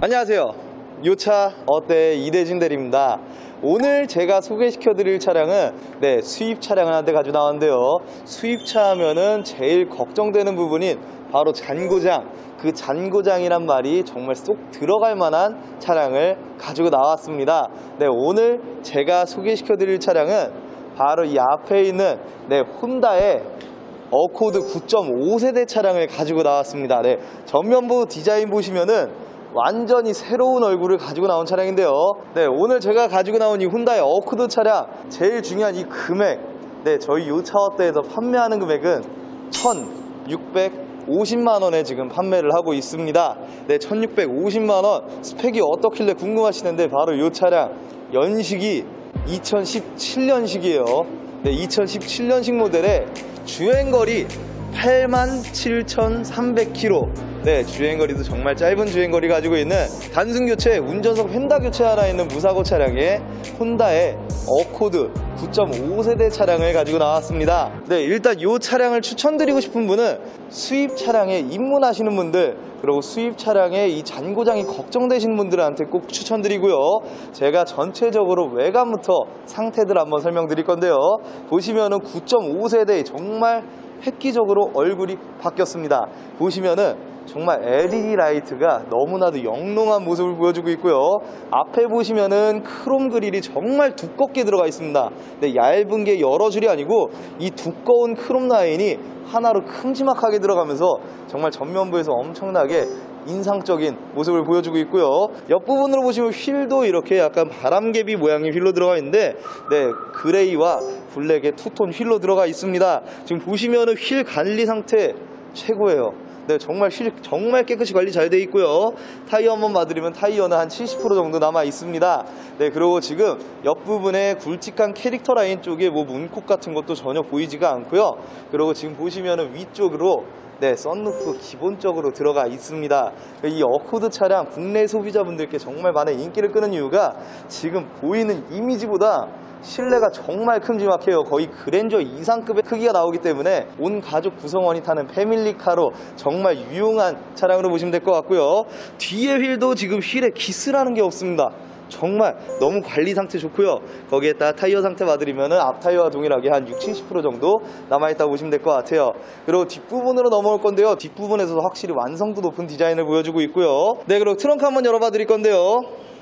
안녕하세요. 요차 어때 이대진 대리입니다. 오늘 제가 소개시켜드릴 차량은 수입 차량을 한 대 가지고 나왔는데요. 수입차 하면은 제일 걱정되는 부분인 바로 잔고장. 그 잔고장이란 말이 정말 쏙 들어갈 만한 차량을 가지고 나왔습니다. 오늘 제가 소개시켜드릴 차량은 바로 이 앞에 있는 혼다의 어코드 9.5세대 차량을 가지고 나왔습니다. 전면부 디자인 보시면은 완전히 새로운 얼굴을 가지고 나온 차량인데요. 오늘 제가 가지고 나온 이 혼다의 어코드 차량 제일 중요한 이 금액, 저희 요차업대에서 판매하는 금액은 1,650만원에 지금 판매를 하고 있습니다. 1,650만원. 스펙이 어떻길래 궁금하시는데 바로 이 차량 연식이 2017년식이에요 2017년식 모델에 주행거리 87,300km. 주행거리도 정말 짧은 주행거리 가지고 있는 단순 교체, 운전석 휀다 교체하나 있는 무사고 차량의 혼다의 어코드 9.5세대 차량을 가지고 나왔습니다. 일단 이 차량을 추천드리고 싶은 분은 수입 차량에 입문하시는 분들, 그리고 수입 차량에 이 잔고장이 걱정되시는 분들한테 꼭 추천드리고요. 제가 전체적으로 외관부터 상태들 한번 설명드릴 건데요. 보시면은 9.5세대 정말 획기적으로 얼굴이 바뀌었습니다. 보시면은 정말 LED 라이트가 너무나도 영롱한 모습을 보여주고 있고요. 앞에 보시면은 크롬 그릴이 정말 두껍게 들어가 있습니다. 얇은 게 여러 줄이 아니고 이 두꺼운 크롬 라인이 하나로 큼지막하게 들어가면서 정말 전면부에서 엄청나게 인상적인 모습을 보여주고 있고요. 옆부분으로 보시면 휠도 이렇게 약간 바람개비 모양의 휠로 들어가 있는데 그레이와 블랙의 투톤 휠로 들어가 있습니다. 지금 보시면은 휠 관리 상태 최고예요. 정말 휠 정말 깨끗이 관리 잘 돼 있고요. 타이어 한번 봐드리면 타이어는 한 70% 정도 남아 있습니다. 그리고 지금 옆부분에 굵직한 캐릭터 라인 쪽에 문콕 같은 것도 전혀 보이지가 않고요. 그리고 지금 보시면은 위쪽으로 썬루프 기본적으로 들어가 있습니다. 이 어코드 차량 국내 소비자분들께 정말 많은 인기를 끄는 이유가 지금 보이는 이미지보다 실내가 정말 큼지막해요. 거의 그랜저 이상급의 크기가 나오기 때문에 온 가족 구성원이 타는 패밀리카로 정말 유용한 차량으로 보시면 될 것 같고요. 뒤에 휠도 지금 휠에 기스라는 게 없습니다. 정말 너무 관리 상태 좋고요. 거기에다 타이어 상태 봐드리면 앞 타이어와 동일하게 한 60-70% 정도 남아있다고 보시면 될 것 같아요. 그리고 뒷부분으로 넘어올 건데요. 뒷부분에서도 확실히 완성도 높은 디자인을 보여주고 있고요. 그리고 트렁크 한번 열어봐 드릴 건데요.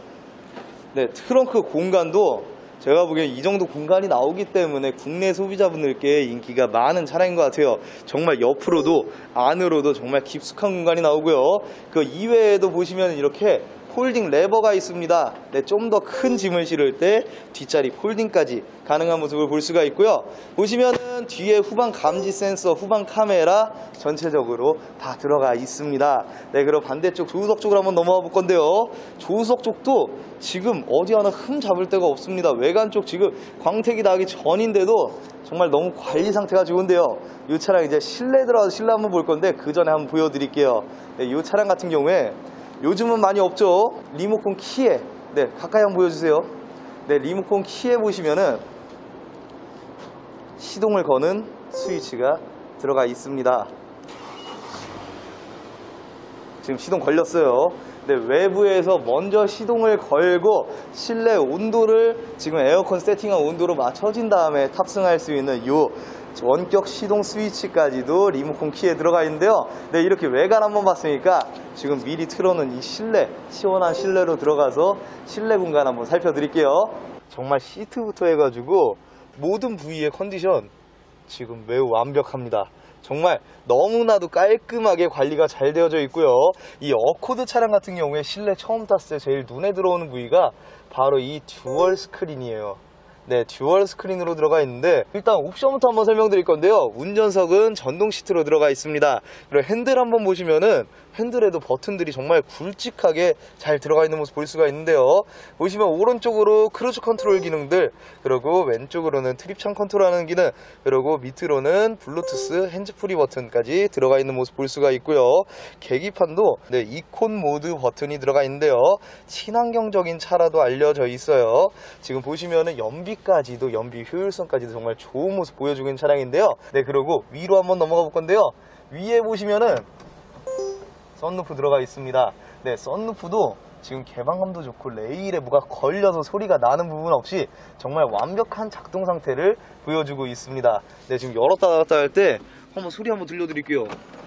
트렁크 공간도 제가 보기엔 이 정도 공간이 나오기 때문에 국내 소비자분들께 인기가 많은 차량인 것 같아요. 정말 옆으로도 안으로도 정말 깊숙한 공간이 나오고요. 그 이외에도 보시면 이렇게 폴딩 레버가 있습니다. 좀 더 큰 짐을 실을 때 뒷자리 폴딩까지 가능한 모습을 볼 수가 있고요. 보시면은 뒤에 후방 감지 센서, 후방 카메라 전체적으로 다 들어가 있습니다. 그리고 반대쪽 조수석 쪽으로 한번 넘어가 볼 건데요. 조수석 쪽도 지금 어디 하나 흠 잡을 데가 없습니다. 외관 쪽 지금 광택이 나기 전인데도 정말 너무 관리 상태가 좋은데요. 이 차량 이제 실내 들어가서 실내 한번 볼 건데 그 전에 한번 보여드릴게요. 이 차량 같은 경우에 요즘은 많이 없죠. 리모컨 키에 가까이 한번 보여주세요. 리모컨 키에 보시면은 시동을 거는 스위치가 들어가 있습니다. 지금 시동 걸렸어요. 외부에서 먼저 시동을 걸고 실내 온도를 지금 에어컨 세팅한 온도로 맞춰진 다음에 탑승할 수 있는 이 원격 시동 스위치까지도 리모컨 키에 들어가 있는데요. 이렇게 외관 한번 봤으니까 지금 미리 틀어놓은 이 실내, 시원한 실내로 들어가서 실내 공간 한번 살펴드릴게요. 정말 시트부터 해가지고 모든 부위의 컨디션 지금 매우 완벽합니다. 정말 너무나도 깔끔하게 관리가 잘 되어져 있고요. 이 어코드 차량 같은 경우에 실내 처음 탔을 때 제일 눈에 들어오는 부위가 바로 이 듀얼 스크린이에요. 듀얼 스크린으로 들어가 있는데 일단 옵션부터 한번 설명드릴 건데요. 운전석은 전동 시트로 들어가 있습니다. 그리고 핸들 한번 보시면은 핸들에도 버튼들이 정말 굵직하게 잘 들어가 있는 모습 볼 수가 있는데요. 보시면 오른쪽으로 크루즈 컨트롤 기능들, 그리고 왼쪽으로는 트립창 컨트롤하는 기능, 그리고 밑으로는 블루투스 핸즈프리 버튼까지 들어가 있는 모습 볼 수가 있고요. 계기판도 이콘 모드 버튼이 들어가 있는데요. 친환경적인 차라도 알려져 있어요. 지금 보시면은 연비까지도, 연비 효율성까지도 정말 좋은 모습 보여주고 있는 차량인데요. 그리고 위로 한번 넘어가 볼 건데요. 위에 보시면은 썬루프 들어가 있습니다. 네, 썬루프도 지금 개방감도 좋고 레일에 뭐가 걸려서 소리가 나는 부분 없이 정말 완벽한 작동 상태를 보여주고 있습니다. 네, 지금 열었다 닫았다 할 때 한번 소리 한번 들려드릴게요.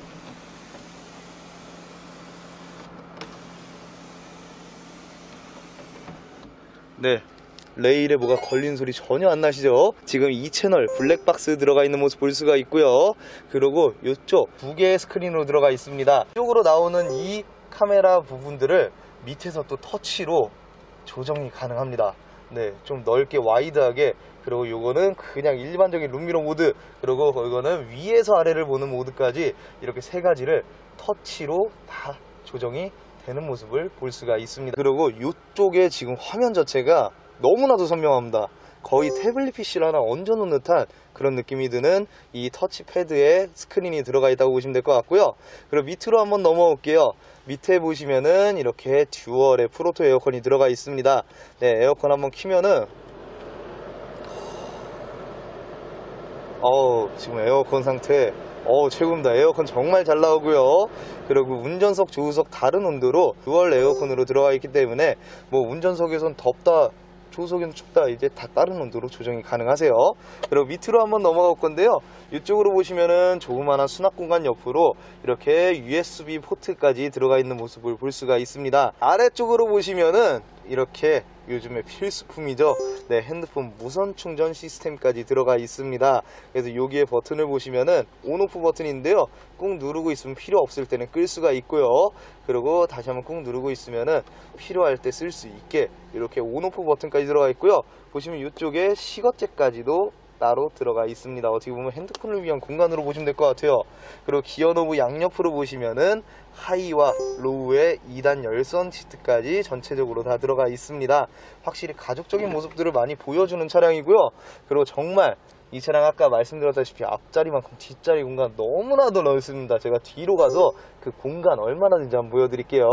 네, 레일에 뭐가 걸린 소리 전혀 안 나시죠? 지금 2채널 블랙박스 들어가 있는 모습 볼 수가 있고요. 그리고 이쪽 두 개의 스크린으로 들어가 있습니다. 이쪽으로 나오는 이 카메라 부분들을 밑에서 또 터치로 조정이 가능합니다. 네, 좀 넓게 와이드하게. 그리고 요거는 그냥 일반적인 룸미러 모드, 그리고 이거는 위에서 아래를 보는 모드까지 이렇게 세 가지를 터치로 다 조정이 되는 모습을 볼 수가 있습니다. 그리고 이쪽에 지금 화면 자체가 너무나도 선명합니다. 거의 태블릿 PC를 하나 얹어놓은 듯한 그런 느낌이 드는 이 터치패드에 스크린이 들어가 있다고 보시면 될 것 같고요. 그리고 밑으로 한번 넘어올게요. 밑에 보시면은 이렇게 듀얼의 프로토 에어컨이 들어가 있습니다. 네, 에어컨 한번 키면은 지금 에어컨 상태 최고입니다. 에어컨 정말 잘 나오고요. 그리고 운전석, 조수석 다른 온도로 듀얼 에어컨으로 들어가 있기 때문에 뭐 운전석에선 덥다, 조수석에는 춥다, 이제 다 다른 온도로 조정이 가능하세요. 그리고 밑으로 한번 넘어갈 건데요. 이쪽으로 보시면은 조그마한 수납 공간 옆으로 이렇게 USB 포트까지 들어가 있는 모습을 볼 수가 있습니다. 아래쪽으로 보시면은 이렇게 요즘에 필수품이죠. 네, 핸드폰 무선 충전 시스템까지 들어가 있습니다. 그래서 여기에 버튼을 보시면은 온오프 버튼인데요. 꾹 누르고 있으면 필요 없을 때는 끌 수가 있고요. 그리고 다시 한번 꾹 누르고 있으면은 필요할 때 쓸 수 있게 이렇게 온오프 버튼까지 들어가 있고요. 보시면 이쪽에 시거잭까지도 따로 들어가 있습니다. 어떻게 보면 핸드폰을 위한 공간으로 보시면 될 것 같아요. 그리고 기어 노브 양옆으로 보시면은 하이와 로우의 2단 열선 시트까지 전체적으로 다 들어가 있습니다. 확실히 가족적인 모습들을 많이 보여주는 차량이고요. 그리고 정말 이 차량 아까 말씀드렸다시피 앞자리만큼 뒷자리 공간 너무나도 넓습니다. 제가 뒤로 가서 그 공간 얼마나 되는지 한번 보여드릴게요.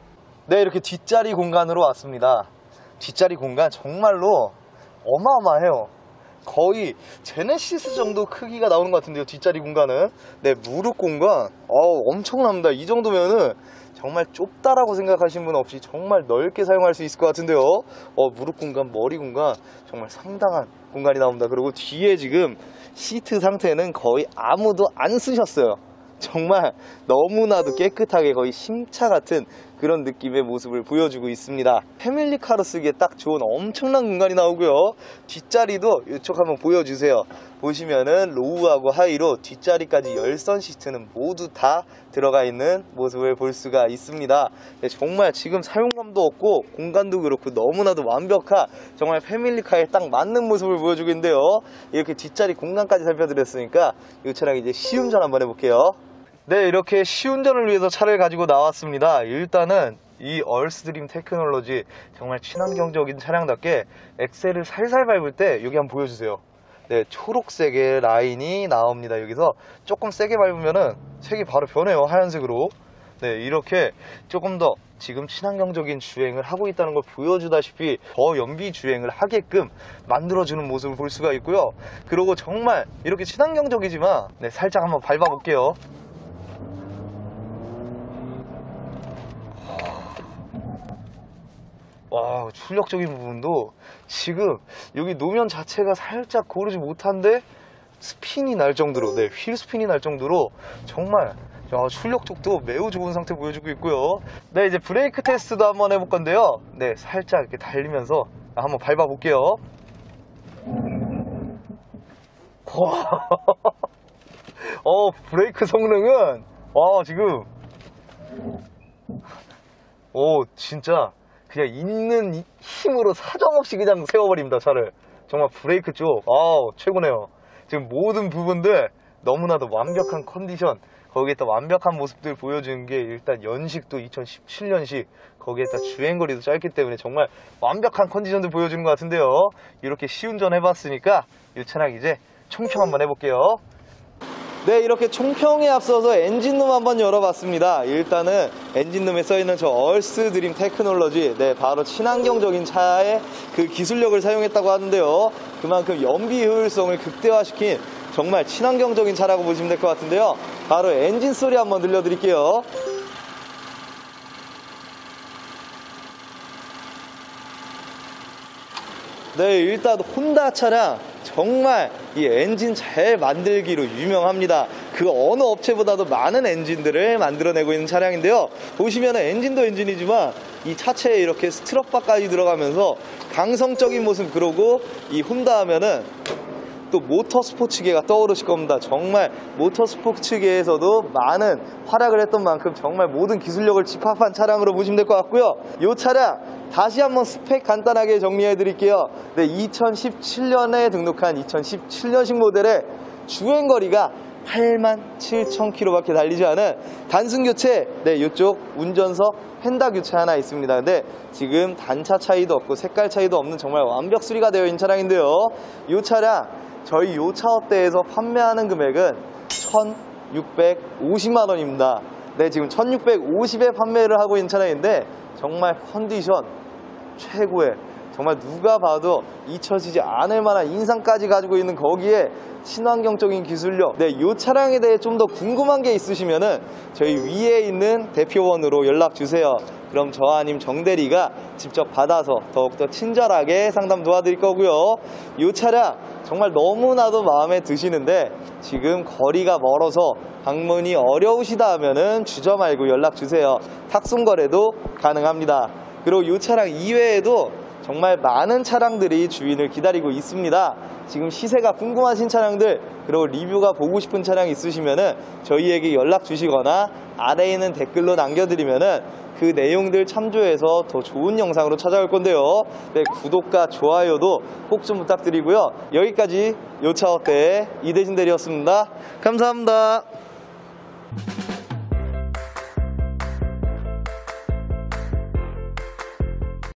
네, 이렇게 뒷자리 공간으로 왔습니다. 뒷자리 공간 정말로 어마어마해요. 거의 제네시스 정도 크기가 나오는 것 같은데요, 뒷자리 공간은. 네, 무릎 공간 엄청납니다. 이 정도면은 정말 좁다라고 생각하시는 분 없이 정말 넓게 사용할 수 있을 것 같은데요. 무릎 공간, 머리 공간 정말 상당한 공간이 나옵니다. 그리고 뒤에 지금 시트 상태는 거의 아무도 안 쓰셨어요. 정말 너무나도 깨끗하게 거의 심차 같은 그런 느낌의 모습을 보여주고 있습니다. 패밀리카로 쓰기에 딱 좋은 엄청난 공간이 나오고요. 뒷자리도 이쪽 한번 보여주세요. 보시면은 로우하고 하이로 뒷자리까지 열선 시트는 모두 다 들어가 있는 모습을 볼 수가 있습니다. 네, 정말 지금 사용감도 없고 공간도 그렇고 너무나도 완벽한 정말 패밀리카에 딱 맞는 모습을 보여주고 있는데요. 이렇게 뒷자리 공간까지 살펴드렸으니까 이 차량 이제 시운전 한번 해볼게요. 네, 이렇게 시운전을 위해서 차를 가지고 나왔습니다. 일단은 이 얼스드림 테크놀로지 정말 친환경적인 차량답게 엑셀을 살살 밟을 때 여기 한번 보여주세요. 네, 초록색의 라인이 나옵니다. 여기서 조금 세게 밟으면은 색이 바로 변해요, 하얀색으로. 네, 이렇게 조금 더 지금 친환경적인 주행을 하고 있다는 걸 보여주다시피 더 연비 주행을 하게끔 만들어주는 모습을 볼 수가 있고요. 그리고 정말 이렇게 친환경적이지만 네, 살짝 한번 밟아볼게요. 와, 출력적인 부분도 지금 여기 노면 자체가 살짝 고르지 못한데 스핀이 날 정도로, 네, 휠 스핀이 날 정도로 정말 출력 쪽도 매우 좋은 상태 보여주고 있고요. 네, 이제 브레이크 테스트도 한번 해볼 건데요. 네, 살짝 이렇게 달리면서 한번 밟아 볼게요. 브레이크 성능은 지금 진짜 그냥 있는 힘으로 사정없이 그냥 세워버립니다, 차를. 정말 브레이크 쪽 최고네요. 지금 모든 부분들 너무나도 완벽한 컨디션, 거기에다 완벽한 모습들 보여주는 게 일단 연식도 2017년식, 거기에다 주행거리도 짧기 때문에 정말 완벽한 컨디션들 보여주는 것 같은데요. 이렇게 시운전 해봤으니까 이 차량 이제 총평 한번 해볼게요. 네, 이렇게 총평에 앞서서 엔진룸 한번 열어봤습니다. 일단은 엔진룸에 써있는 저 얼스드림 테크놀로지, 네, 바로 친환경적인 차의 그 기술력을 사용했다고 하는데요. 그만큼 연비 효율성을 극대화시킨 정말 친환경적인 차라고 보시면 될 것 같은데요. 바로 엔진 소리 한번 들려드릴게요. 네, 일단 혼다 차량 정말 이 엔진 잘 만들기로 유명합니다. 그 어느 업체보다도 많은 엔진들을 만들어내고 있는 차량인데요. 보시면 엔진도 엔진이지만 이 차체에 이렇게 스트럿바까지 들어가면서 강성적인 모습, 그러고 이 혼다 하면은 또 모터스포츠계가 떠오르실 겁니다. 정말 모터스포츠계에서도 많은 활약을 했던 만큼 정말 모든 기술력을 집합한 차량으로 보시면 될 것 같고요. 이 차량 다시 한번 스펙 간단하게 정리해 드릴게요. 네, 2017년에 등록한 2017년식 모델의 주행거리가 87,000km밖에 달리지 않은 단순 교체, 네, 이쪽 운전석 펜다 교체 하나 있습니다. 근데 지금 단차 차이도 없고 색깔 차이도 없는 정말 완벽 수리가 되어 있는 차량인데요. 이 차량 저희 요차업대에서 판매하는 금액은 1,650만 원입니다. 네, 지금 1,650에 판매를 하고 있는 차량인데 정말 컨디션 최고의, 정말 누가 봐도 잊혀지지 않을 만한 인상까지 가지고 있는, 거기에 친환경적인 기술력. 네, 이 차량에 대해 좀 더 궁금한 게 있으시면은 저희 위에 있는 대표번으로 연락 주세요. 그럼 저 아님 정대리가 직접 받아서 더욱더 친절하게 상담 도와드릴 거고요. 이 차량 정말 너무나도 마음에 드시는데 지금 거리가 멀어서 방문이 어려우시다 하면은 주저 말고 연락 주세요. 탁송 거래도 가능합니다. 그리고 이 차량 이외에도 정말 많은 차량들이 주인을 기다리고 있습니다. 지금 시세가 궁금하신 차량들, 그리고 리뷰가 보고 싶은 차량 있으시면은 저희에게 연락 주시거나 아래에 있는 댓글로 남겨드리면은 그 내용들 참조해서 더 좋은 영상으로 찾아올 건데요. 네, 구독과 좋아요도 꼭 좀 부탁드리고요. 여기까지 요차업대의 이대진 대리였습니다. 감사합니다.